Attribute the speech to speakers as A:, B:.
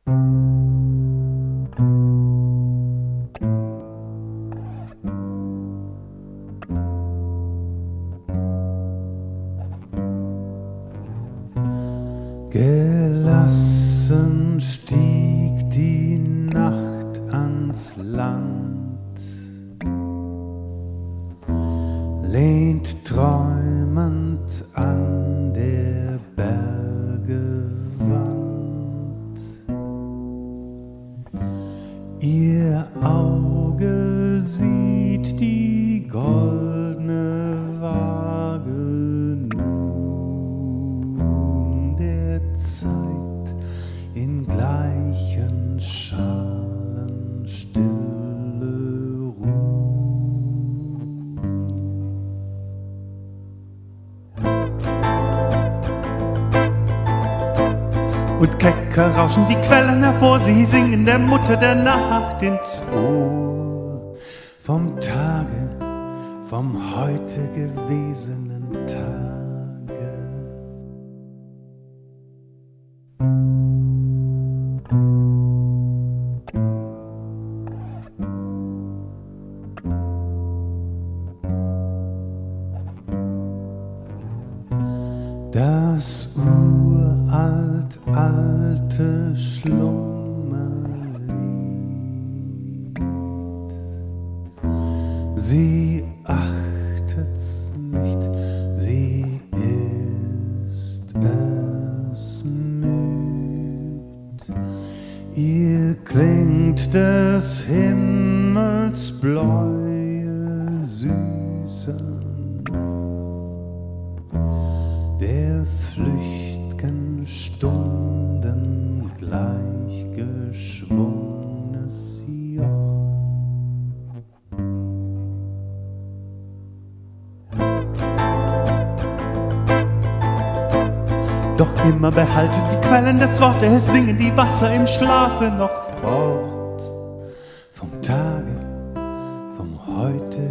A: Gelassen stieg die Nacht ans Land, lehnt träumend an der Berge Wand. Ihr Auge sieht die goldne Waage nun der Zeit in gleichen Schalen, stille, ruhn. Und kecker rauschen die Quellen hervor, sie singen der Mutter der Nacht ins Ohr. Vom Tage, vom heute gewesenen Tage. Das uralt, alte Schlummerlied. Sie achtet's nicht, sie ist es müd. Ihr klingt des Himmels Bläue süßer noch, der flücht'gen Stunden gleich geschwungenes Joch. Doch immer behalten die Quellen das Wort, es singen die Wasser im Schlafe noch fort. Vom Tage, vom heute